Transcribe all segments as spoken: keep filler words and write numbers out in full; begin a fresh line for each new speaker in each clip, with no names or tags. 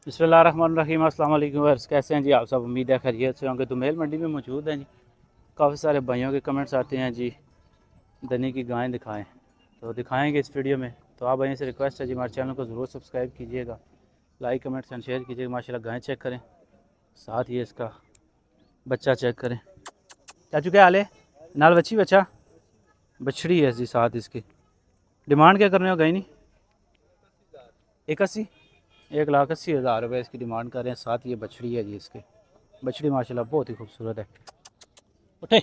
बिस्मिल्लाहिर्रहमानिर्रहीम। अस्सलाम वालेकुम व्यूअर्स, कैसे हैं जी आप सब। उम्मीद है खैरियत से होंगे। दुमेल मंडी में मौजूद हैं जी। काफ़ी सारे भाइयों के कमेंट्स आते हैं जी दनी की गायें दिखाएं, तो दिखाएंगे इस वीडियो में। तो आप भाइयों से रिक्वेस्ट है जी हमारे चैनल को ज़रूर सब्सक्राइब कीजिएगा, लाइक कमेंट्स एंड शेयर कीजिएगा। माशाल्लाह गायें चेक करें, साथ ही इसका बच्चा चेक करें। चाचू क्या हाल है? नाल बच्ची बच्चा बछड़ी है जी साथ इसकी। डिमांड क्या कर रहे हो गाय नहीं? एक अस्सी एक लाख अस्सी हज़ार रुपये इसकी डिमांड कर रहे हैं। साथ ये बछड़ी है जी इसकी। बछड़ी माशाल्लाह बहुत ही खूबसूरत है। उठे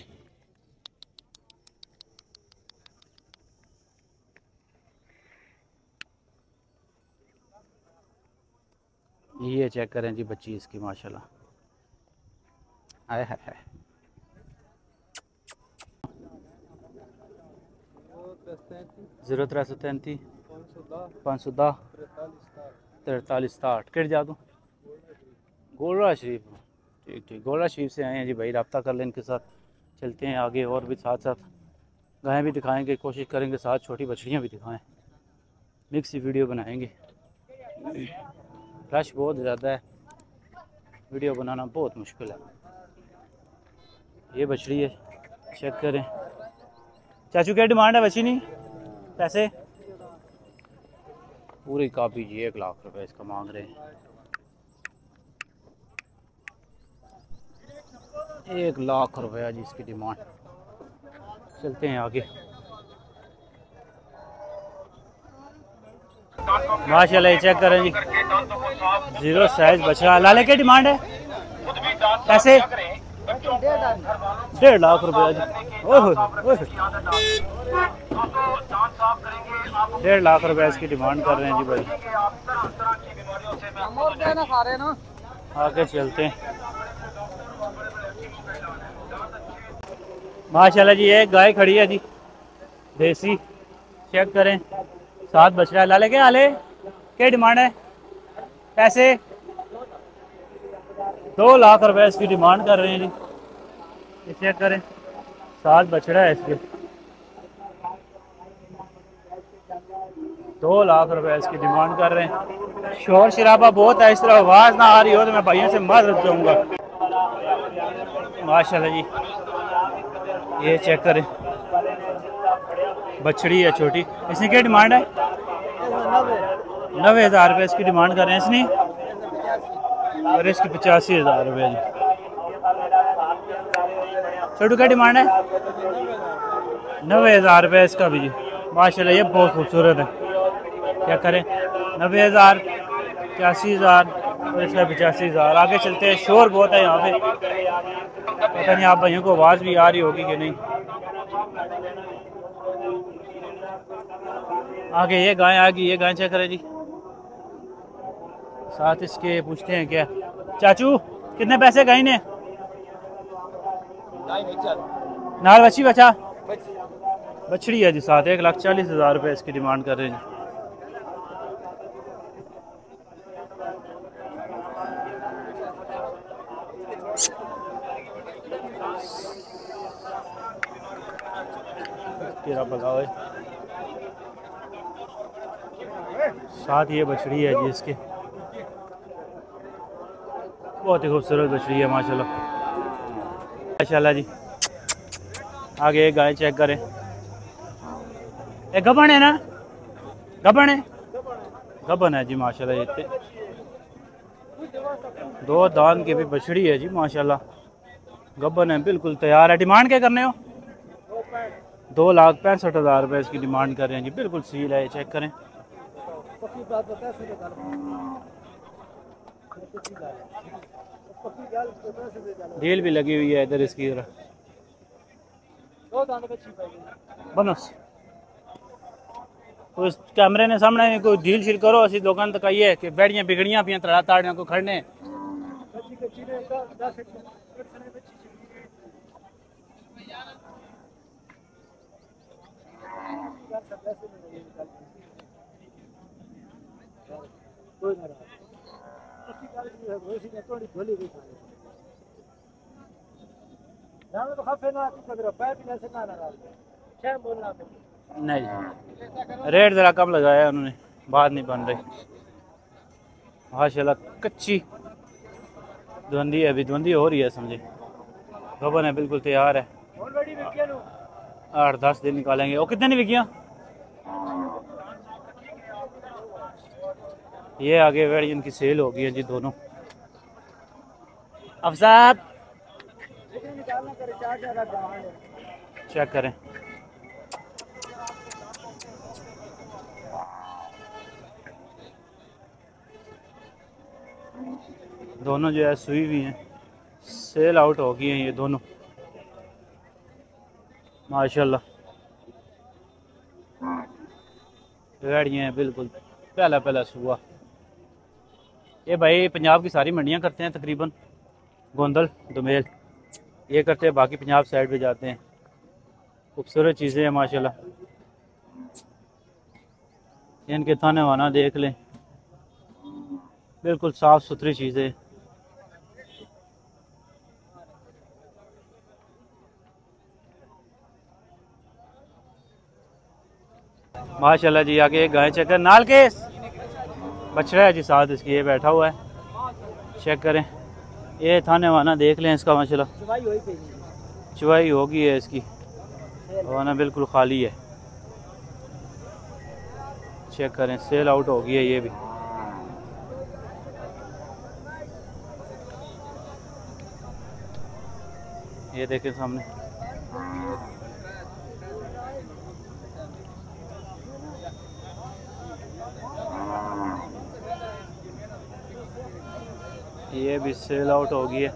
ये चेक करें जी बच्ची इसकी माशाल्लाह। आए है, है। जीरो त्रै सौ तैंती पाँच सौ दस तरतालीस सताहठ किट जा दूँ गोलरा शरीफ। ठीक ठीक गोलरा शरीफ से आए हैं जी भाई, रब्ता कर लें इनके साथ। चलते हैं आगे और भी साथ साथ गायें भी दिखाएंगे, कोशिश करेंगे साथ छोटी बछड़ियाँ भी दिखाएं। मिक्स वीडियो बनाएंगे। रश बहुत ज़्यादा है, वीडियो बनाना बहुत मुश्किल है। ये बछड़ी है, चेक करें। चाचू क्या डिमांड है बछड़ी नहीं? पैसे पूरी कापी जी, एक लाख रुपए इसका मांग रहे हैं। एक लाख रुपया जी इसकी डिमांड। चलते हैं आगे। माशाल्लाह ये चेक करें जी, जीरो साइज बछड़ा। लाले की डिमांड है? पैसे डेढ़ लाख रुपया जी। ओह डेढ़ लाख रुपया इसकी डिमांड कर रहे हैं जी भाई। आगे चलते हैं। माशाल्लाह जी एक गाय खड़ी है जी देसी, चेक करें। सात बछड़ा। लाले क्या हाले? क्या डिमांड है? पैसे दो लाख रुपए इसकी डिमांड कर रहे हैं जी। ये चेक करें, सात बछड़ा है इसके। दो लाख रुपए इसकी डिमांड कर रहे हैं। शोर शराबा बहुत है, इस तरह आवाज़ ना आ रही हो तो मैं भाइयों से मदद दूंगा। माशाल्लाह जी ये चेक करें, बछड़ी है छोटी। इसकी क्या डिमांड है? नब्बे हज़ार रुपये इसकी डिमांड कर रहे हैं इसने, और इसकी पचासी हज़ार रुपये जी। छोटू क्या डिमांड है? नब्बे हज़ार रुपये इसका भी जी। माशाल्लाह ये बहुत खूबसूरत है। क्या करें, नब्बे हज़ार पचासी हज़ार और इसका पचासी हज़ार। आगे चलते हैं, शोर बहुत है यहाँ पे, पता नहीं आप भाइयों को आवाज़ भी आ रही होगी कि नहीं। आगे ये गाय आ गई, ये गाय चेक करें जी। साथ इसके पूछते हैं क्या चाचू कितने पैसे गाय ने? नाल बच्ची बचा बछड़ी है जी साथ। एक लाख चालीस हज़ार रुपये इसकी डिमांड कर रहे हैं जी। तेरा बताओ। साथ ये बछड़ी है जी इसके, बहुत ही खूबसूरत बछड़ी है माशाल्लाह। माशाल्लाह जी आगे एक गाय चेक करें। एक गबन है ना? गबन है, गबन है जी माशाल्लाह। ये दो दान की भी बछड़ी है जी माशाल्लाह, गबन है, बिल्कुल तैयार है। डिमांड क्या करने हो? दो लाख पैंसठ हज़ार रुपये इसकी डिमांड कर रहे हैं जी। बिल्कुल सील है, चेक करें। डील भी लगी हुई है इधर इसकी। बनस तो इस कैमरे ने सामने कोई डील शील करो। असि लोगों तक आइए कि बैड़ियां बिगड़ियां पियां तड़ा ताड़ियां को खड़ने। नहीं रेट ज़रा कम लगाया उन्होंने, बात नहीं बन रही। माशाल्लाह कच्ची धुंधी है, अभी धुंधी हो रही है समझे। खबर है बिल्कुल तैयार है, आठ दस दिन निकालेंगे। और कितने नहीं बिकिया? ये आगे वेड़ी इनकी सेल हो गई है जी दोनों। अफसाब चेक करें, दोनों जो है सुई हुई हैं, सेल आउट हो गई हैं ये दोनों माशाल्लाह। रेडियाँ हैं बिल्कुल पहला पहला सुबह। ये भाई पंजाब की सारी मंडियाँ करते हैं तकरीबन, गोंदल दुमेल ये करते हैं, बाकी पंजाब साइड पे जाते हैं। खूबसूरत चीज़ें हैं माशाल्लाह। इनके थाने वाना देख लें, बिल्कुल साफ़ सुथरी चीज़ें। माशाल्लाह जी। आगे एक गाय चेक कर, नाल के बछड़ा है जी साथ इसकी, ये बैठा हुआ है, चेक करें। ये थाने वाना देख लें इसका माशाल्लाह, चुवाई होगी है इसकी, वाना बिल्कुल खाली है, चेक करें। सेल आउट हो गई है ये भी। ये देखें सामने, ये भी सेल आउट हो गई है।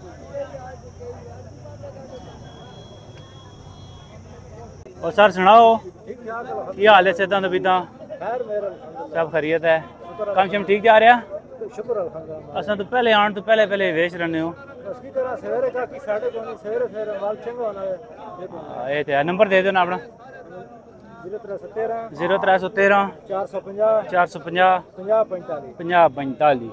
और सर सुनाओ क्या हाल है? सेहत अभी सब खरीत है, कम शम ठीक जा रहा? असा तो पहले आने तो पहले पहले वेच रहे हो। ये तो नंबर दे दो ना अपना। जीरो त्रै सौ तेरह चार सौ पंजाह चार सौ पंजाह पंजाह पंजताली।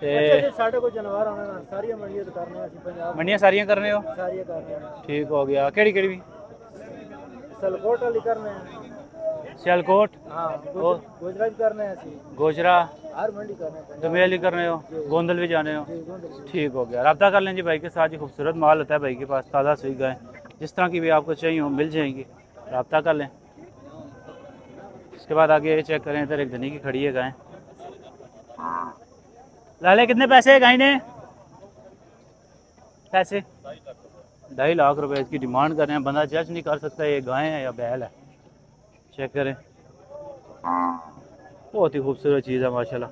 मंडियां सारियां करने हो? ठीक हो गया। केड़ी केड़ी भी? सियालकोट वाली करने हैं। सियालकोट, हाँ, गोजरा भी करने हैं, गोजरा हर मंडी करने हैं, दुमेल भी करने हो, गोंदल भी जाने हो। ठीक हो गया। रब्ता कर लें जी भाई के साथ। ही खूबसूरत माल होता है भाई के पास, ताज़ा सुई गाय जिस तरह की भी आपको चाहिए हो मिल जाएंगी, रब्ता कर लें। इसके बाद आगे ये चेक करें, इधर एक धनी की खड़ी है गाय। लाले कितने पैसे है गाय ने? पैसे ढाई लाख रुपए इसकी डिमांड कर रहे हैं। बंदा जज नहीं कर सकता ये गाय है या बैल है। चेक करें, बहुत ही खूबसूरत चीज़ है माशाल्लाह।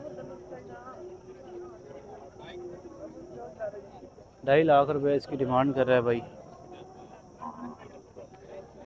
ढाई लाख रुपए इसकी डिमांड कर रहा है भाई।